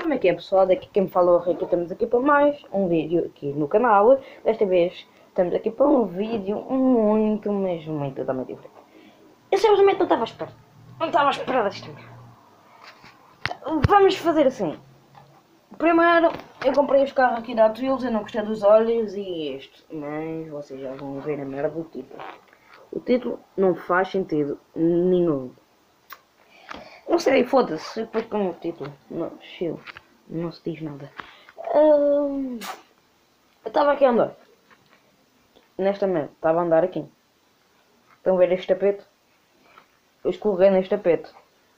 como é que é, pessoal? Daqui quem me falou, Rico, estamos aqui para mais um vídeo aqui no canal. Desta vez estamos aqui para um vídeo muito, mesmo muito totalmente diferente. Eu simplesmente não estava à espera. Não estava à espera desta merda. Vamos fazer assim. Primeiro, eu comprei os carros aqui da Hot Wheels, eu não gostei dos olhos e este. Mas vocês já vão ver a merda do título. O título não faz sentido nenhum. Não sei, foda-se, depois com o título. Não, chill. Não se diz nada. Eu estava aqui a andar. Nesta merda, estava a andar aqui. Estão a ver este tapete? Eu escorreguei neste tapete.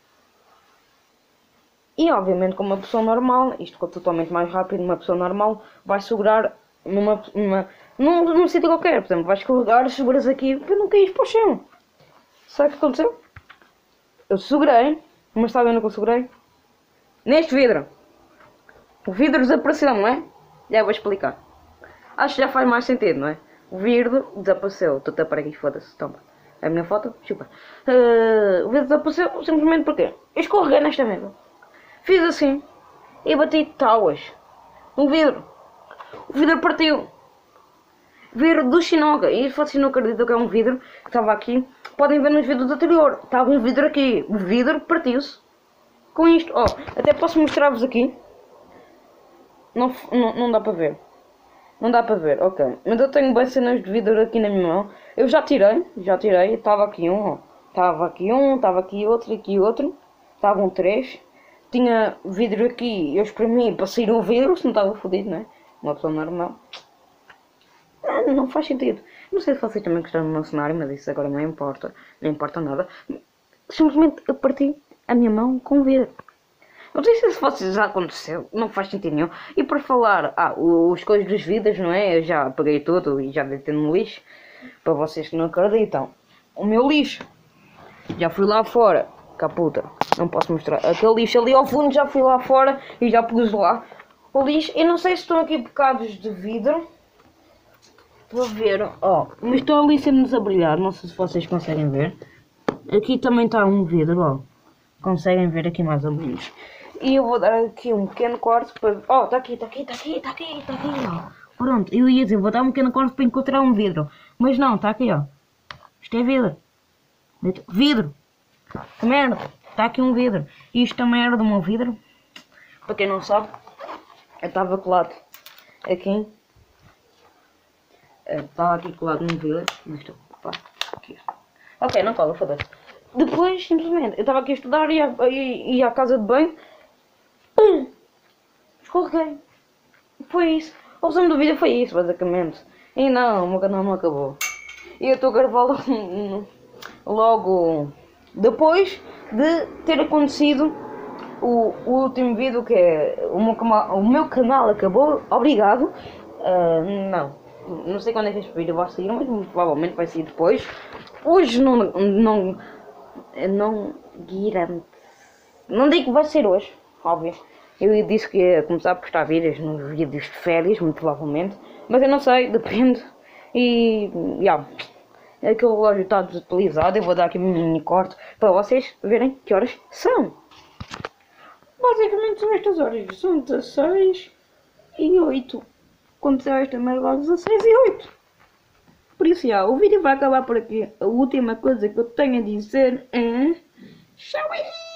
E obviamente como uma pessoa normal, isto ficou totalmente mais rápido, uma pessoa normal vai segurar num sítio qualquer. Por exemplo, vais escorregar, seguras aqui para não cair para o chão. Sabe o que aconteceu? Eu segurei, mas está vendo que eu segurei? Neste vidro. O vidro desapareceu, não é? Já vou explicar. Acho que já faz mais sentido, não é? O vidro desapareceu. Estou a para aqui, foda-se, toma. A minha foto, chupa. O vidro desapareceu simplesmente porque eu escorreguei nesta merda. Fiz assim e bati tábuas no vidro. O vidro partiu. Vidro do Shinoga. E se vocês não acreditam que é um vidro que estava aqui, podem ver nos vídeos anteriores. Estava um vidro aqui. O vidro partiu-se. Com isto, ó, até posso mostrar-vos aqui. Não dá para ver. Não dá para ver, ok. Mas eu tenho bem cenas de vidro aqui na minha mão. Eu já tirei. Estava aqui um, ó. Estava aqui outro. Estavam três. Tinha vidro aqui, eu espremi para sair um vidro, se não estava fodido, não é? Uma pessoa normal. Não faz sentido. Não sei se vocês também gostaram do meu cenário, mas isso agora não importa. Não importa nada. Simplesmente eu parti a minha mão com o vidro. Não sei se vocês já aconteceu, não faz sentido nenhum. E por falar, os coisas dos vidros, não é? Eu já peguei tudo e já deitei no lixo. Para vocês que não acreditam. O meu lixo. Já fui lá fora. Caputa, não posso mostrar. Aquele lixo ali ao fundo já fui lá fora e já pus lá o lixo. Eu não sei se estão aqui bocados de vidro. Vou ver, ó. Mas estão ali sempre a brilhar. Não sei se vocês conseguem ver. Aqui também está um vidro, ó. Conseguem ver aqui mais ou menos. E eu vou dar aqui um pequeno corte para... Ó, está aqui, ó. Pronto, eu ia dizer, vou dar um pequeno corte para encontrar um vidro. Mas não, está aqui, ó. Isto é vidro. Vidro. Que merda, está aqui um vidro. Isto também era do meu vidro. Para quem não sabe, eu estava colado aqui. Estava aqui colado num vidro. Mas estou, pá, aqui. Ok, não cola, foda-se. Depois, simplesmente, eu estava aqui a estudar e ia à casa de banho. Escorreguei. Foi isso. O resumo do vídeo foi isso, basicamente. E não, o meu canal não acabou. E eu estou a gravar logo depois de ter acontecido o último vídeo, que é o meu canal acabou. Obrigado. Não sei quando é que este vídeo vai sair, mas provavelmente vai sair depois. Hoje não garanto. Não digo que vai ser hoje, óbvio. Eu disse que ia começar a postar vídeos nos vídeos de férias, muito provavelmente. Mas eu não sei, depende. E aquele relógio está desatualizado. Eu vou dar aqui um mini corte para vocês verem que horas são. Basicamente são estas horas. São 16h08. Quando sair esta merda, 16h08. Por isso o vídeo vai acabar por aqui. A última coisa que eu tenho a dizer é... Tchau!